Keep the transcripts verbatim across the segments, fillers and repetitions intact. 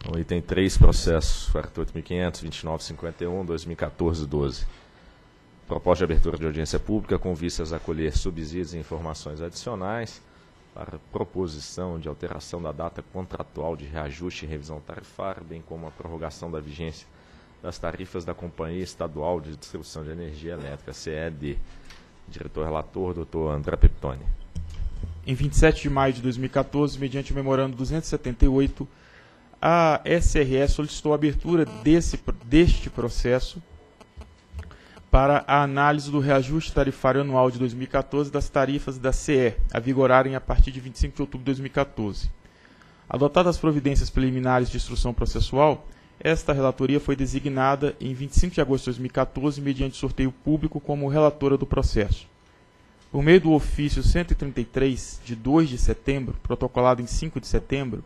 O item três, processo quarenta e oito mil quinhentos, vinte e nove cinquenta e um, dois mil e quatorze, doze. Proposta de abertura de audiência pública com vistas a colher subsídios e informações adicionais para proposição de alteração da data contratual de reajuste e revisão tarifária, bem como a prorrogação da vigência das tarifas da Companhia Estadual de Distribuição de Energia Elétrica, C E D. Diretor-relator, doutor André Peptoni. Em vinte e sete de maio de dois mil e quatorze, mediante o memorando duzentos e setenta e oito, a S R E solicitou a abertura desse, deste processo para a análise do reajuste tarifário anual de dois mil e quatorze das tarifas da C E, a vigorarem a partir de vinte e cinco de outubro de dois mil e quatorze. Adotadas as providências preliminares de instrução processual, esta relatoria foi designada em vinte e cinco de agosto de dois mil e quatorze, mediante sorteio público, como relatora do processo. Por meio do ofício cento e trinta e três, de dois de setembro, protocolado em cinco de setembro,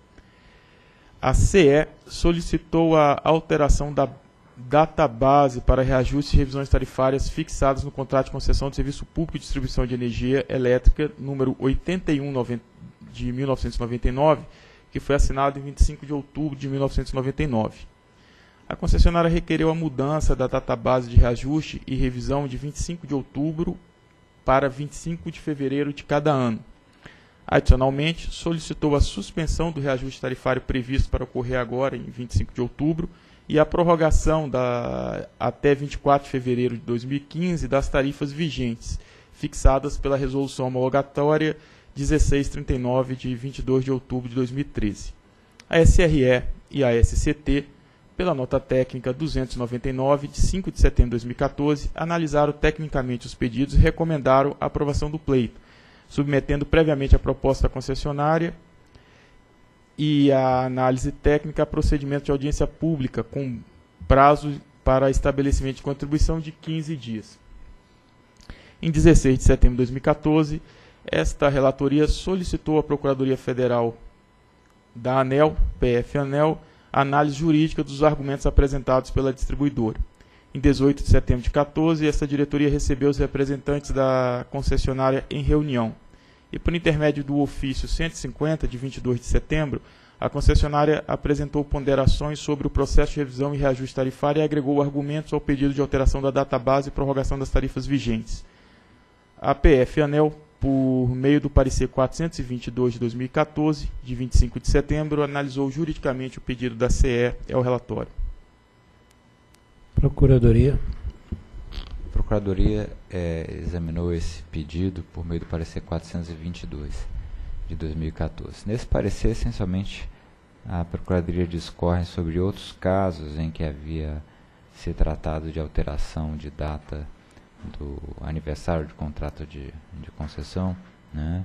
a C E solicitou a alteração da database para reajuste e revisões tarifárias fixadas no contrato de concessão de serviço público de distribuição de energia elétrica número oitenta e um de mil novecentos e noventa e nove, que foi assinado em vinte e cinco de outubro de mil novecentos e noventa e nove. A concessionária requereu a mudança da database de reajuste e revisão de vinte e cinco de outubro para vinte e cinco de fevereiro de cada ano. Adicionalmente, solicitou a suspensão do reajuste tarifário previsto para ocorrer agora, em vinte e cinco de outubro, e a prorrogação da, até vinte e quatro de fevereiro de dois mil e quinze das tarifas vigentes, fixadas pela Resolução Homologatória dezesseis trinta e nove, de vinte e dois de outubro de dois mil e treze. A S R E e a S C T, pela nota técnica duzentos e noventa e nove, de cinco de setembro de dois mil e quatorze, analisaram tecnicamente os pedidos e recomendaram a aprovação do pleito, submetendo previamente a proposta da concessionária e a análise técnica a procedimento de audiência pública com prazo para estabelecimento de contribuição de quinze dias. Em dezesseis de setembro de dois mil e quatorze, esta relatoria solicitou à Procuradoria Federal da ANEEL, P F ANEEL, a análise jurídica dos argumentos apresentados pela distribuidora. Em dezoito de setembro de quatorze, esta diretoria recebeu os representantes da concessionária em reunião. E, por intermédio do ofício cento e cinquenta, de vinte e dois de setembro, a concessionária apresentou ponderações sobre o processo de revisão e reajuste tarifário e agregou argumentos ao pedido de alteração da database e prorrogação das tarifas vigentes. A P F ANEEL, por meio do parecer quatrocentos e vinte e dois de dois mil e quatorze, de vinte e cinco de setembro, analisou juridicamente o pedido da C E. É o relatório. Procuradoria. A Procuradoria é, examinou esse pedido por meio do parecer quatrocentos e vinte e dois de dois mil e quatorze. Nesse parecer, essencialmente, a Procuradoria discorre sobre outros casos em que havia se tratado de alteração de data do aniversário de contrato de, de concessão, né?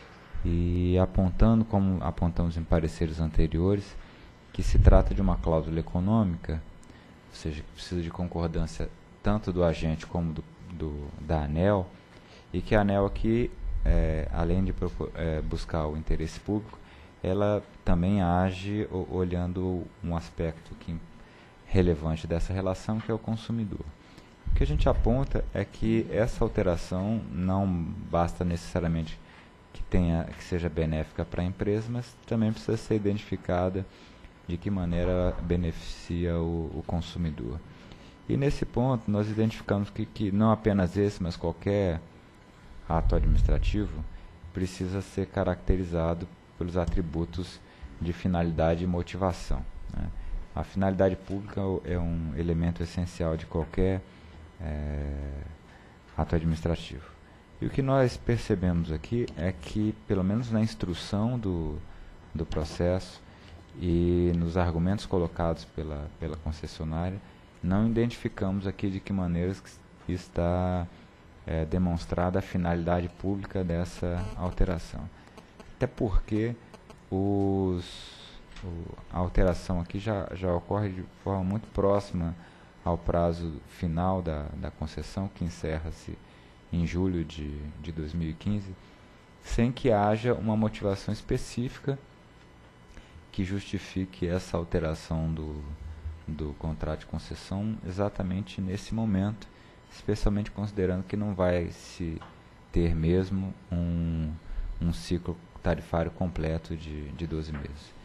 E apontando, como apontamos em pareceres anteriores, que se trata de uma cláusula econômica, ou seja, que precisa de concordância tanto do agente como do, do, da ANEEL, e que a ANEEL aqui, é, além de é, buscar o interesse público, ela também age o, olhando um aspecto que, relevante dessa relação, que é o consumidor. O que a gente aponta é que essa alteração não basta necessariamente que, tenha, que seja benéfica para a empresa, mas também precisa ser identificada de que maneira beneficia o, o consumidor. E nesse ponto nós identificamos que, que não apenas esse, mas qualquer ato administrativo precisa ser caracterizado pelos atributos de finalidade e motivação, né? A finalidade pública é um elemento essencial de qualquer é, ato administrativo. E o que nós percebemos aqui é que, pelo menos na instrução do, do processo e nos argumentos colocados pela, pela concessionária, não identificamos aqui de que maneira está é, demonstrada a finalidade pública dessa alteração. Até porque os, o, a alteração aqui já, já ocorre de forma muito próxima ao prazo final da, da concessão, que encerra-se em julho de, de dois mil e quinze, sem que haja uma motivação específica que justifique essa alteração do, do contrato de concessão exatamente nesse momento, especialmente considerando que não vai se ter mesmo um, um ciclo tarifário completo de, de doze meses.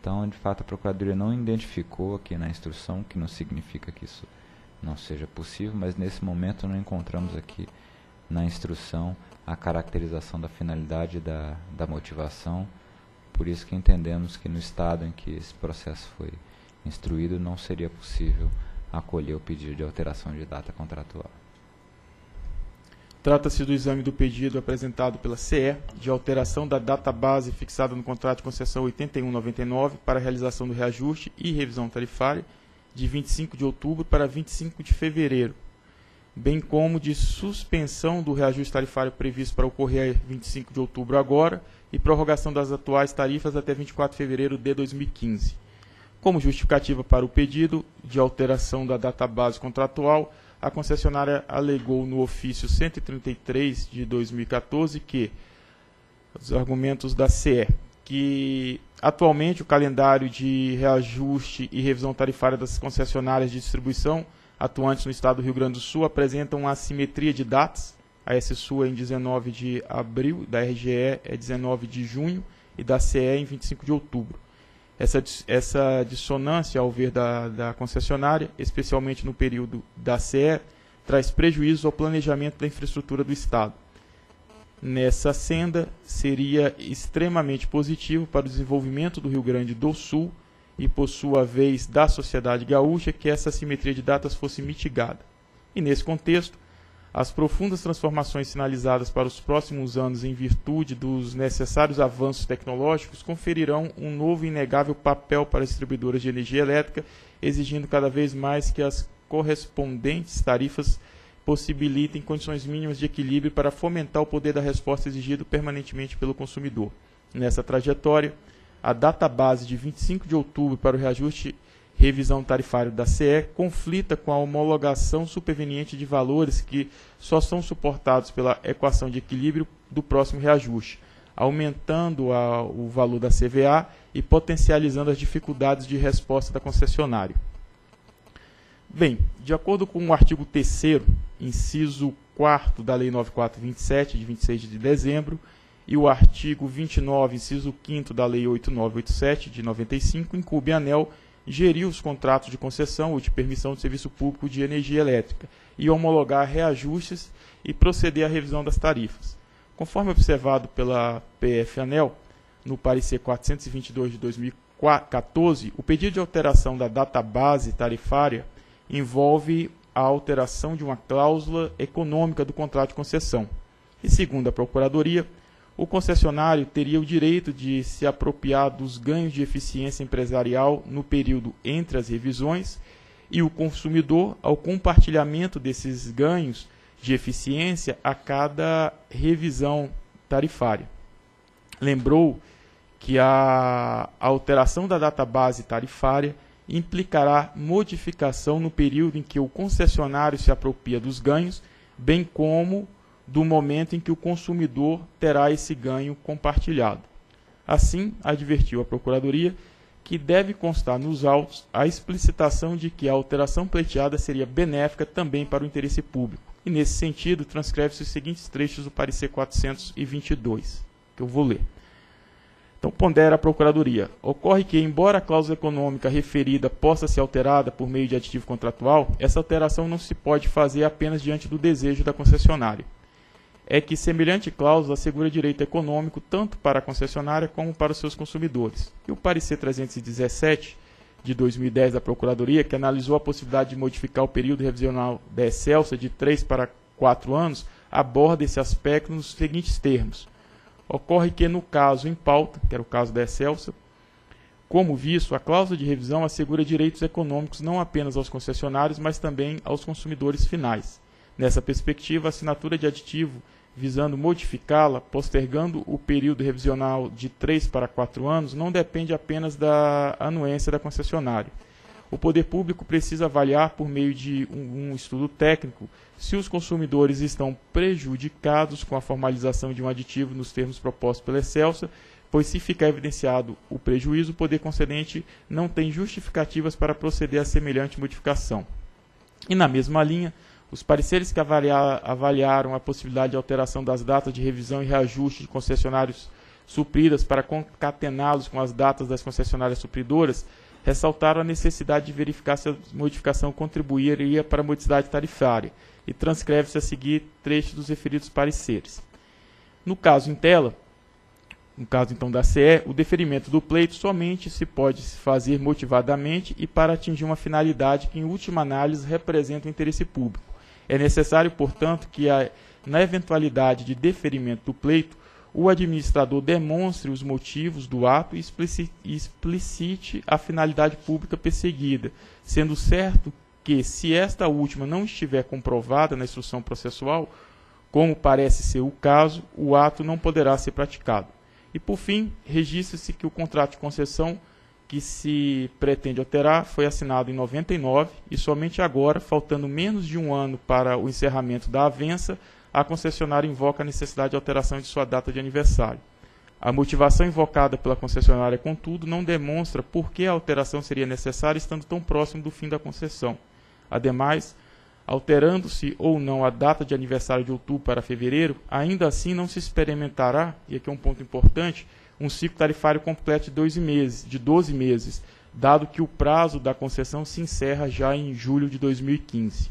Então, de fato, a Procuradoria não identificou aqui na instrução, que não significa que isso não seja possível, mas nesse momento não encontramos aqui na instrução a caracterização da finalidade da, da motivação. Por isso que entendemos que no estado em que esse processo foi instruído, não seria possível acolher o pedido de alteração de data contratual. Trata-se do exame do pedido apresentado pela C E de alteração da data base fixada no contrato de concessão oitenta e um noventa e nove para a realização do reajuste e revisão tarifária de vinte e cinco de outubro para vinte e cinco de fevereiro, bem como de suspensão do reajuste tarifário previsto para ocorrer vinte e cinco de outubro agora e prorrogação das atuais tarifas até vinte e quatro de fevereiro de dois mil e quinze. Como justificativa para o pedido de alteração da data base contratual, a concessionária alegou no ofício cento e trinta e três de dois mil e quatorze que, os argumentos da C E, que atualmente o calendário de reajuste e revisão tarifária das concessionárias de distribuição atuantes no estado do Rio Grande do Sul apresentam uma assimetria de datas. A S S U é em dezenove de abril, da R G E é dezenove de junho e da C E em vinte e cinco de outubro. Essa, essa dissonância, ao ver da, da concessionária, especialmente no período da C E, traz prejuízo ao planejamento da infraestrutura do Estado. Nessa senda, seria extremamente positivo para o desenvolvimento do Rio Grande do Sul e, por sua vez, da sociedade gaúcha, que essa assimetria de datas fosse mitigada. E, nesse contexto, as profundas transformações sinalizadas para os próximos anos em virtude dos necessários avanços tecnológicos conferirão um novo e inegável papel para as distribuidoras de energia elétrica, exigindo cada vez mais que as correspondentes tarifas possibilitem condições mínimas de equilíbrio para fomentar o poder da resposta exigido permanentemente pelo consumidor. Nessa trajetória, a data base de vinte e cinco de outubro para o reajuste revisão tarifária da C E conflita com a homologação superveniente de valores que só são suportados pela equação de equilíbrio do próximo reajuste, aumentando a, o valor da C V A e potencializando as dificuldades de resposta da concessionária. Bem, de acordo com o artigo terceiro, inciso quarto da Lei nove mil quatrocentos e vinte e sete, de vinte e seis de dezembro, e o artigo vinte e nove, inciso quinto da Lei oito mil novecentos e oitenta e sete, de noventa e cinco, incumbe a ANEEL gerir os contratos de concessão ou de permissão de serviço público de energia elétrica e homologar reajustes e proceder à revisão das tarifas. Conforme observado pela P F ANEEL, no parecer quatrocentos e vinte e dois de dois mil e quatorze, o pedido de alteração da data base tarifária envolve a alteração de uma cláusula econômica do contrato de concessão. E, segundo a Procuradoria, o concessionário teria o direito de se apropriar dos ganhos de eficiência empresarial no período entre as revisões e o consumidor ao compartilhamento desses ganhos de eficiência a cada revisão tarifária. Lembrou que a alteração da data base tarifária implicará modificação no período em que o concessionário se apropria dos ganhos, bem como do momento em que o consumidor terá esse ganho compartilhado. Assim, advertiu a Procuradoria que deve constar nos autos a explicitação de que a alteração pleiteada seria benéfica também para o interesse público. E, nesse sentido, transcreve-se os seguintes trechos do parecer quatrocentos e vinte e dois, que eu vou ler. Então, pondera a Procuradoria. Ocorre que, embora a cláusula econômica referida possa ser alterada por meio de aditivo contratual, essa alteração não se pode fazer apenas diante do desejo da concessionária. É que semelhante cláusula assegura direito econômico tanto para a concessionária como para os seus consumidores. E o parecer trezentos e dezessete de dois mil e dez da Procuradoria, que analisou a possibilidade de modificar o período revisional da Excelsa de três para quatro anos, aborda esse aspecto nos seguintes termos. Ocorre que, no caso em pauta, que era o caso da Excelsa, como visto, a cláusula de revisão assegura direitos econômicos não apenas aos concessionários, mas também aos consumidores finais. Nessa perspectiva, a assinatura de aditivo visando modificá-la, postergando o período revisional de três para quatro anos, não depende apenas da anuência da concessionária. O poder público precisa avaliar, por meio de um, um estudo técnico, se os consumidores estão prejudicados com a formalização de um aditivo nos termos propostos pela Excelsa, pois se ficar evidenciado o prejuízo, o poder concedente não tem justificativas para proceder a semelhante modificação. E na mesma linha, os pareceres que avaliar, avaliaram a possibilidade de alteração das datas de revisão e reajuste de concessionários supridas para concatená-los com as datas das concessionárias supridoras, ressaltaram a necessidade de verificar se a modificação contribuiria para a modicidade tarifária e transcreve-se a seguir trechos dos referidos pareceres. No caso em tela, no caso então da C E, o deferimento do pleito somente se pode fazer motivadamente e para atingir uma finalidade que, em última análise, representa o interesse público. É necessário, portanto, que, a, na eventualidade de deferimento do pleito, o administrador demonstre os motivos do ato e explicite, explicite a finalidade pública perseguida, sendo certo que, se esta última não estiver comprovada na instrução processual, como parece ser o caso, o ato não poderá ser praticado. E, por fim, registra-se que o contrato de concessão que se pretende alterar foi assinado em noventa e nove e somente agora, faltando menos de um ano para o encerramento da avença, a concessionária invoca a necessidade de alteração de sua data de aniversário. A motivação invocada pela concessionária, contudo, não demonstra por que a alteração seria necessária estando tão próximo do fim da concessão. Ademais, alterando-se ou não a data de aniversário de outubro para fevereiro, ainda assim não se experimentará, e aqui é um ponto importante, um ciclo tarifário completo de doze meses, de doze meses, dado que o prazo da concessão se encerra já em julho de dois mil e quinze.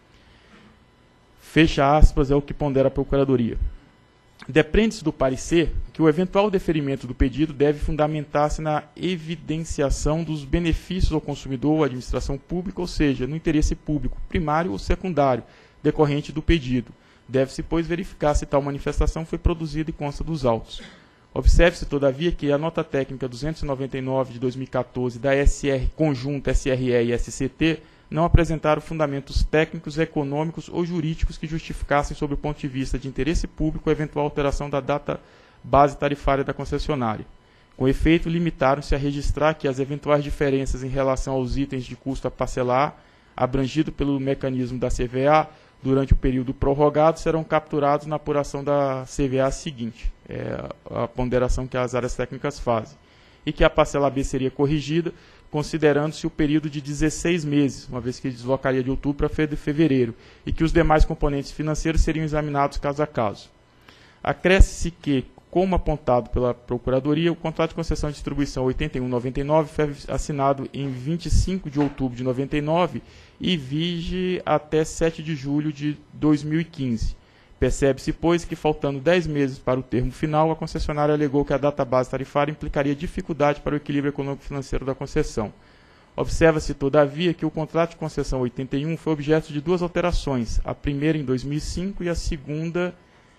Fecha aspas, é o que pondera a Procuradoria. Depreende-se do parecer que o eventual deferimento do pedido deve fundamentar-se na evidenciação dos benefícios ao consumidor ou à administração pública, ou seja, no interesse público primário ou secundário, decorrente do pedido. Deve-se, pois, verificar se tal manifestação foi produzida e consta dos autos. Observe-se, todavia, que a nota técnica duzentos e noventa e nove de dois mil e quatorze da S R Conjunta S R E e S C T não apresentaram fundamentos técnicos, econômicos ou jurídicos que justificassem, sob o ponto de vista de interesse público, a eventual alteração da data base tarifária da concessionária. Com efeito, limitaram-se a registrar que as eventuais diferenças em relação aos itens de custo a parcelar, abrangido pelo mecanismo da C V A, durante o período prorrogado, serão capturados na apuração da C V A seguinte, é a ponderação que as áreas técnicas fazem, e que a parcela B seria corrigida, considerando-se o período de dezesseis meses, uma vez que deslocaria de outubro para fevereiro, e que os demais componentes financeiros seriam examinados caso a caso. Acresce-se que, como apontado pela Procuradoria, o contrato de concessão de distribuição oitenta e um noventa e nove foi assinado em vinte e cinco de outubro de noventa e nove e vige até sete de julho de dois mil e quinze. Percebe-se, pois, que faltando dez meses para o termo final, a concessionária alegou que a data base tarifária implicaria dificuldade para o equilíbrio econômico-financeiro da concessão. Observa-se, todavia, que o contrato de concessão oitenta e um foi objeto de duas alterações, a primeira em dois mil e cinco e a segunda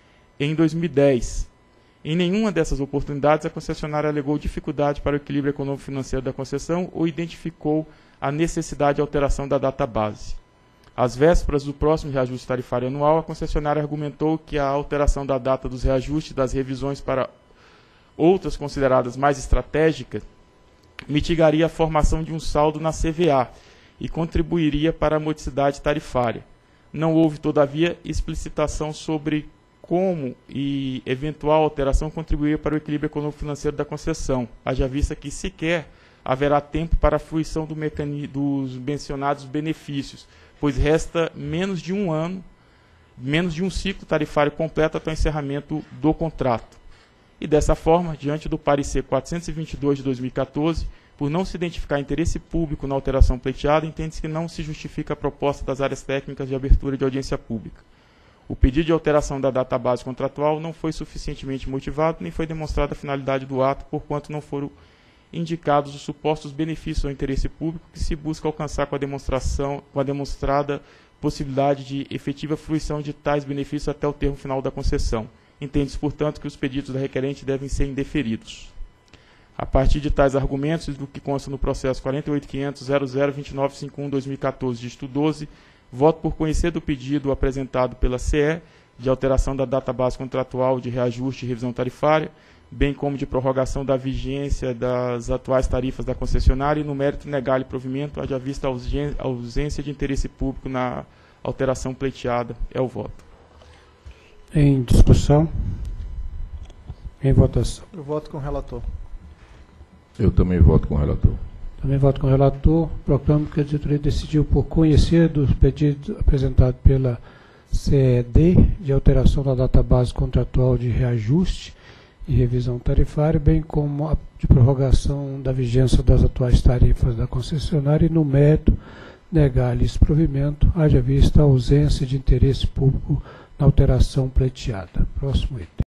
em dois mil e dez. Em nenhuma dessas oportunidades, a concessionária alegou dificuldade para o equilíbrio econômico-financeiro da concessão ou identificou a necessidade de alteração da data base. Às vésperas do próximo reajuste tarifário anual, a concessionária argumentou que a alteração da data dos reajustes das revisões para outras consideradas mais estratégicas mitigaria a formação de um saldo na C V A e contribuiria para a modicidade tarifária. Não houve, todavia, explicitação sobre como e eventual alteração contribuiria para o equilíbrio econômico-financeiro da concessão, haja vista que sequer haverá tempo para a fruição do mecani- dos mencionados benefícios, pois resta menos de um ano, menos de um ciclo tarifário completo até o encerramento do contrato. E dessa forma, diante do parecer quatrocentos e vinte e dois de dois mil e quatorze, por não se identificar interesse público na alteração pleiteada, entende-se que não se justifica a proposta das áreas técnicas de abertura de audiência pública. O pedido de alteração da data base contratual não foi suficientemente motivado, nem foi demonstrada a finalidade do ato, porquanto não foram indicados os supostos benefícios ao interesse público que se busca alcançar com a demonstração, com a demonstrada possibilidade de efetiva fruição de tais benefícios até o termo final da concessão. Entende-se, portanto, que os pedidos da requerente devem ser indeferidos. A partir de tais argumentos, do que consta no processo quarenta e oito ponto quinhentos ponto zero zero dois nove cinco um barra dois mil e quatorze, dígito doze, voto por conhecer do pedido apresentado pela C E de alteração da data base contratual de reajuste e revisão tarifária, bem como de prorrogação da vigência das atuais tarifas da concessionária e, no mérito, negar-lhe provimento, haja vista a ausência de interesse público na alteração pleiteada. É o voto. Em discussão? Em votação? Eu voto com o relator. Eu também voto com o relator. Também voto com o relator. Proclamo que a diretoria decidiu por conhecer dos pedidos apresentados pela C E D de alteração da data base contratual de reajuste e revisão tarifária, bem como a de prorrogação da vigência das atuais tarifas da concessionária e, no mérito, negar-lhes provimento, haja vista a ausência de interesse público na alteração pleiteada. Próximo item.